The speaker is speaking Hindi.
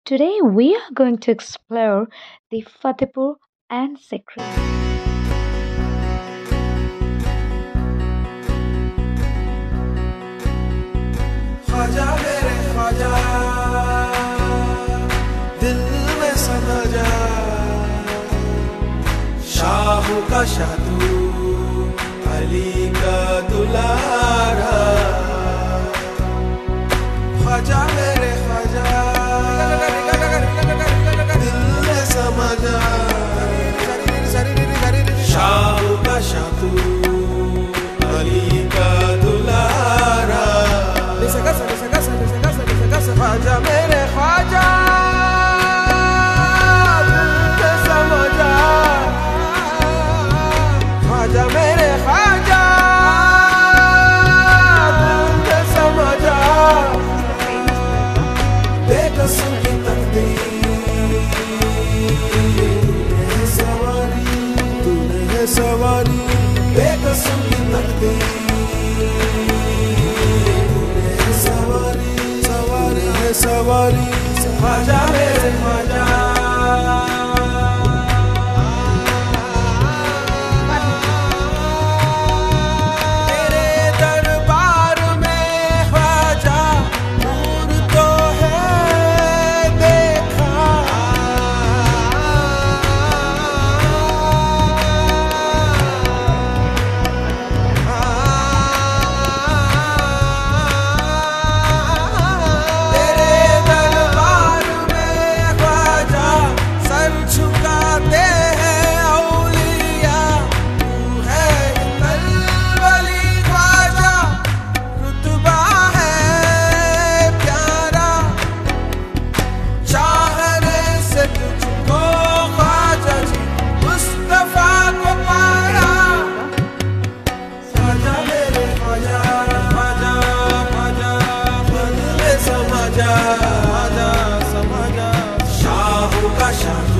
Today we are going to explore the Fatehpur and Sikri. Khwaja मेरे ख्वाजा दिल में समा जा शाह का शाह तू अली का दुलारा ख्वाजा मेरे ख्वाजा दिल में समा जा शाह का शाह तू अली का दुलारा ख्वाजा मेरे ख्वाजा दिल में समा जा ख्वाजा मेरे ख्वाजा दिल में समा जा बेकसूर की तकदीर है सवारी तूने है सवारी बेकसूर की तकदीर सवारी ख्वाजा मेरे ख्वाजा तेरे दरबार में ख्वाजा नूर तो है देखा शाह का शाह